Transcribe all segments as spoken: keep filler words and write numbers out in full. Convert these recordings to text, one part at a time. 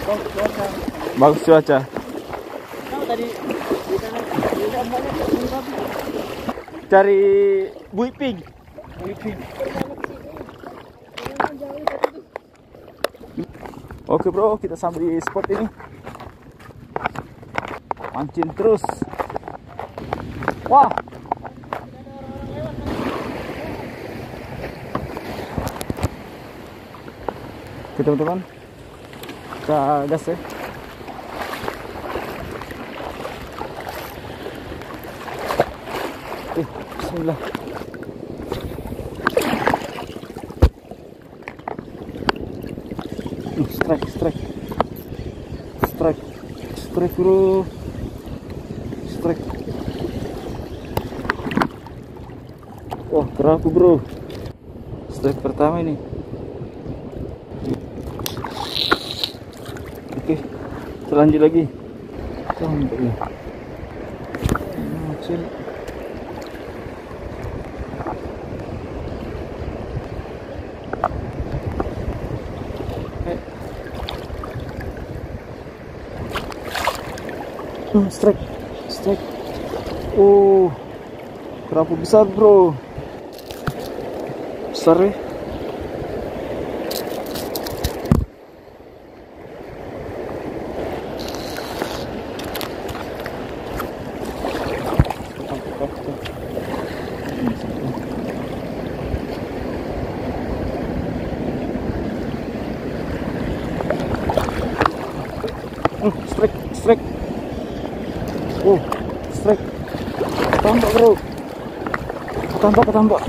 Bagus cuaca. Bagus cuaca. Tahu tadi di sana ada banyak burung babi. Cari buiping. Buiping. Oke bro, kita sampai di spot ini. Mancing terus. Wah. Oke teman-teman, kita gas ya. Oke, bismillah. Uh, strike, strike, strike, strike bro, strike. Wah, kerapu bro. Strike pertama ini. Oke, kita lanjut lagi. Sampai ya. Kecil. Uh, strike, strike. Oh, kerapu besar bro. Besar ya. Uh, strike, strike. Oh, strike. Ketambak bro. Ketambak, ketambak.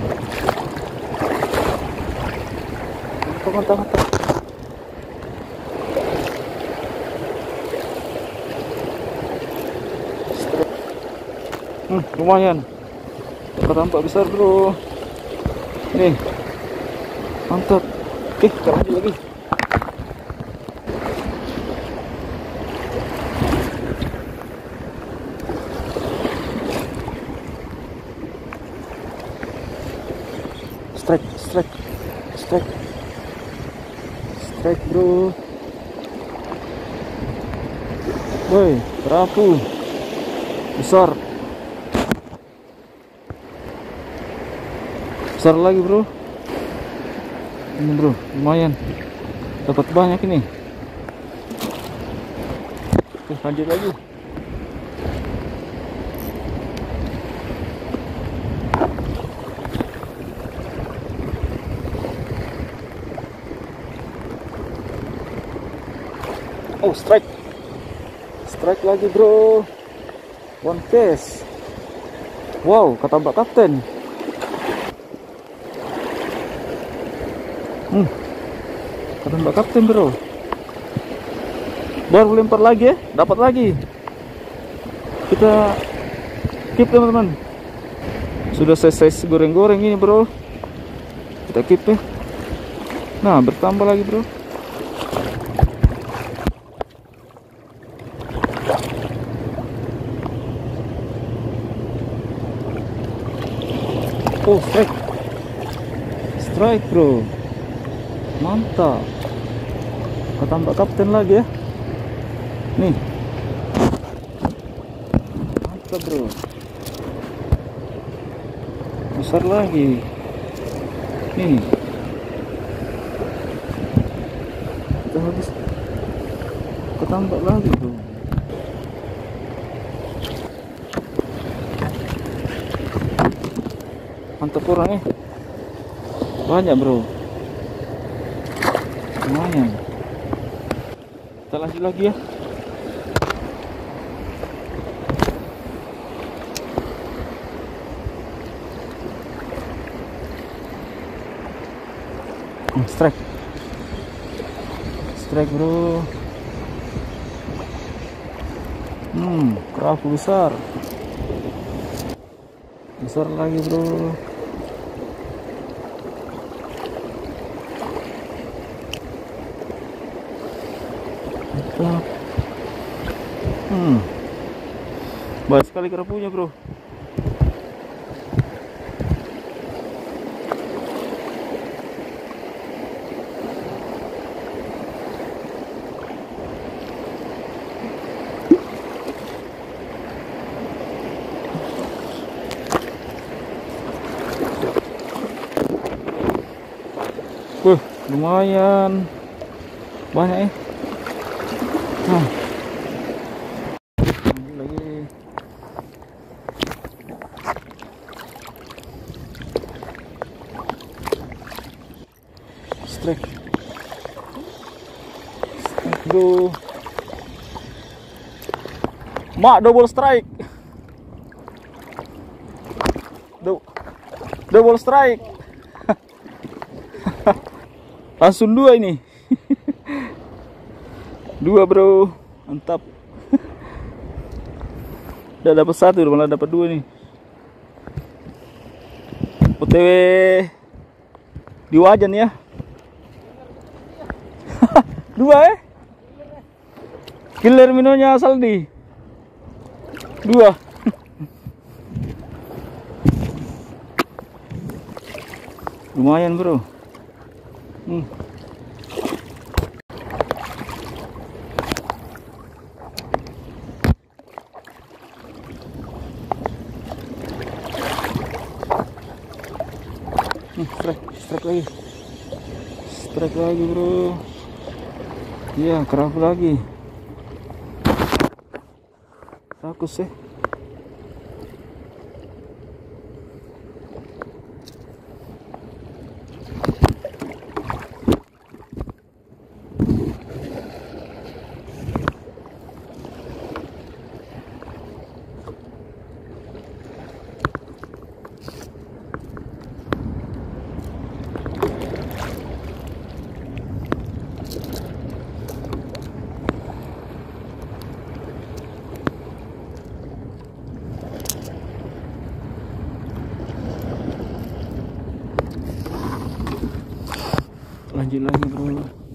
Mantap, mantap, mantap. Strike. Hmm, lumayan. Ketambak besar bro. Nih. Mantap. Oke, kita lanjut lagi. Strike, strike, strike, strike bro. Woi, kerapu besar, besar lagi bro. Ini bro, lumayan, dapat banyak ini. Oke, lanjut lagi. Oh, strike, strike lagi bro. One case. Wow, ketambak kapten. Hmm, ketambak kapten bro. Baru lempar lagi ya, dapat lagi. Kita keep teman-teman. Sudah selesai goreng-goreng ini bro. Kita keep ya. Nah, bertambah lagi bro. Oh, strike, strike bro, mantap. Ketambak kapten lagi ya. Nih, mantap bro, besar lagi. Nih, kita habis ketambak lagi bro. Mantap orangnya, banyak bro, lumayan. Kita lanjut lagi ya. Hmm, strike, strike bro. Hmm, kerapu besar, besar lagi bro. Hmm, banyak sekali kerapunya bro. lumayan banyak ya. Nah, lagi strike, strike bro, mak double strike, Do double strike, langsung dua ini. Dua bro, mantap. Udah dapat satu, malah dapat dua nih. O T W di wajan ya. Dua eh. Killer minonya Saldi. Dua. Lumayan bro. Hmm. Strike, strike lagi, strike lagi bro. Iya, kerapu lagi. Rakus ya. Lanjut lagi bro.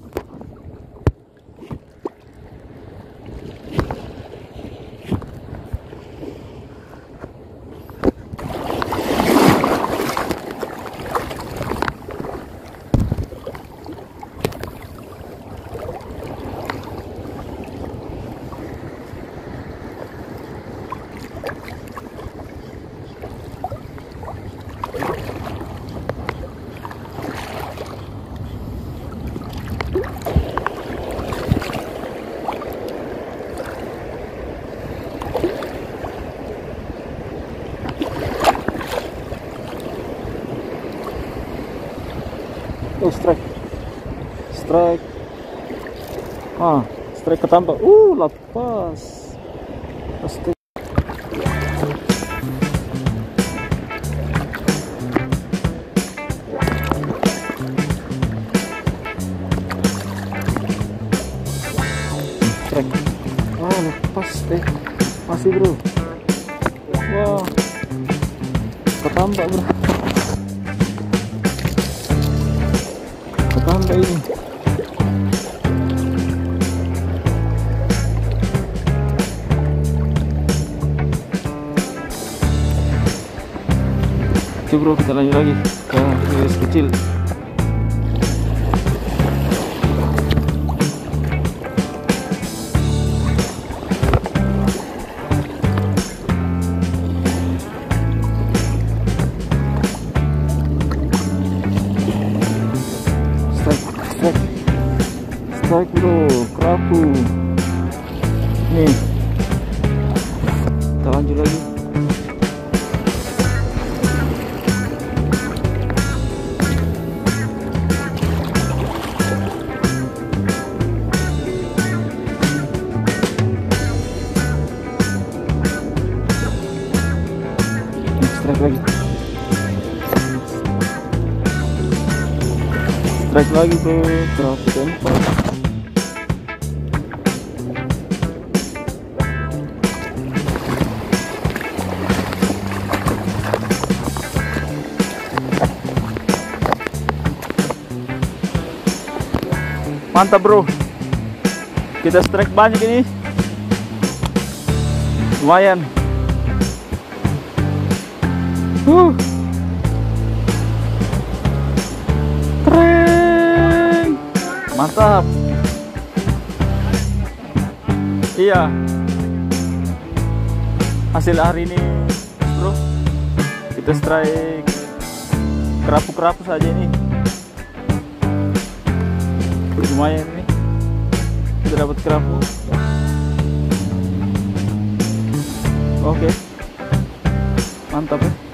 Oh, strike, strike, ah, strike ketambah, uh, lepas, pasti. Strike, ah, lepas deh, masih bro, wah, ketambah bro. Tambah ini. Oke bro, kita lanjut lagi ke iris kecil. Strike bro, kerapu. Nih, kita lanjut lagi. Strike lagi, strike lagi bro, kerapu tempat. Mantap bro, kita strike banyak ini, lumayan. Uh, keren, mantap. Iya, hasil hari ini bro, kita strike kerapu-kerapu saja ini. Lumayan nih. Kita dapat kerapu. Oke. Mantap ya.